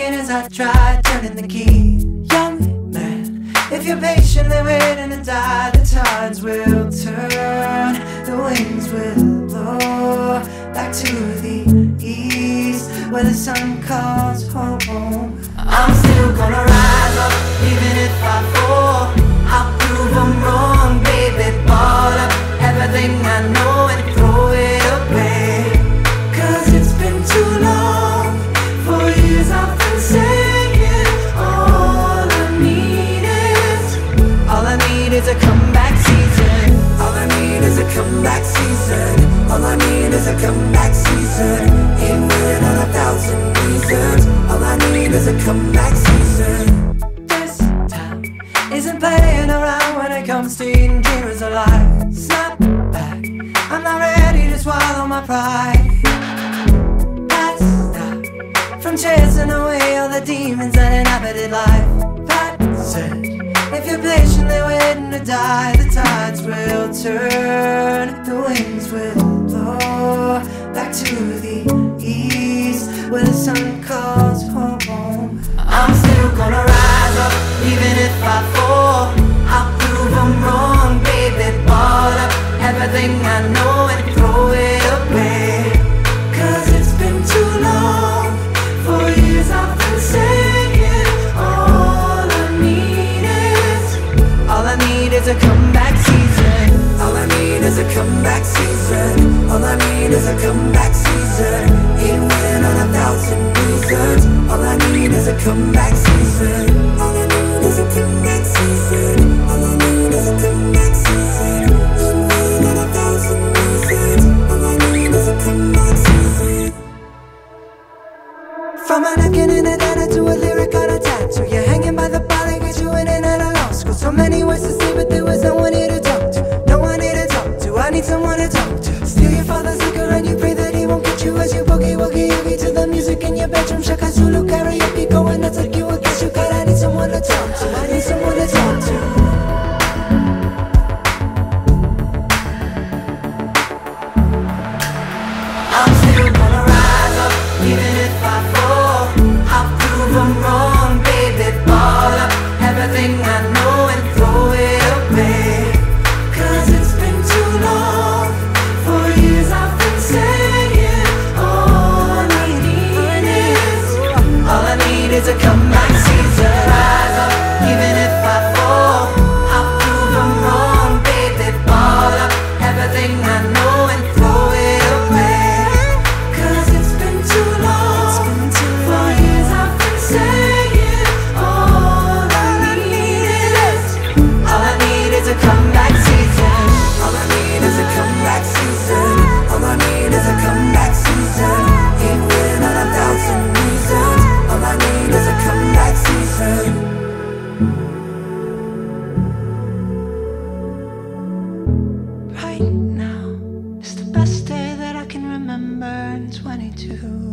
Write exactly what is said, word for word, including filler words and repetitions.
thinking as I try turning the key. Young man, if you're patiently waiting to die, the tides will turn, the winds will blow back to the east, where the sun calls home. I'm still gonna rise up, even if I fall. I'll prove I'm wrong, baby. Ball up everything I know and throw it away. Cause it's been too long, for years I've been saying all I need is, all I need is a comeback season. All I need is a comeback season. All I need is a comeback season. Ain't waiting on a thousand reasons. All I need is a comeback season. This time isn't playing around when it comes to eating dreamers alive. Snap back, I'm not ready to swallow my pride. That's not from chasing away all the demons that inhabited life. That's it. If you're patiently waiting to die, the tides will turn, the winds will blow back to the east, where the sun calls home. I'm still gonna rise up, even if I fall. I'll prove I'm wrong, baby. Ball up everything I know and throw it away. Cause it's been too long, for years I've been saying all I need is, all I need is a comeback season. All I need is a comeback season. All I need is a comeback season. Ain't waiting on a thousand reasons. All I need is a comeback season. All I need is a comeback season. All I need is a comeback season. Ain't waiting on a thousand reasons. All I need is a comeback season. From a napkin in a data to a lyric on a tattoo, you're hanging by the bar, they get you in and out of law school. So many ways to say, but there was no one here to talk to. No one here to talk to, I need someone to talk to. Steal your father's liquor and you pray that he won't get you as you boogie woogie oogie to the music in your bedroom. Shaka Zulu karaoke going nuts like you a guess you got. I need someone to talk to, I need someone to talk to. I'm still gonna rise up, even if I fall. I'll prove I'm wrong, baby. Ball up everything I know and throw it away. Cause it's been too long, for years I've been saying all I need is, all I need is a comeback season. Rise up, even if I fall. I'll prove I'm wrong, baby. Ball up everything I know and throw it away. Cause it's been too long, for years I've been saying all I need is, all I need is a comeback season. All I need is a comeback season. All I need is a comeback season. Ain't waiting on a thousand reasons. All I need is a comeback season. Right now, it's the best day that I can remember in twenty-two.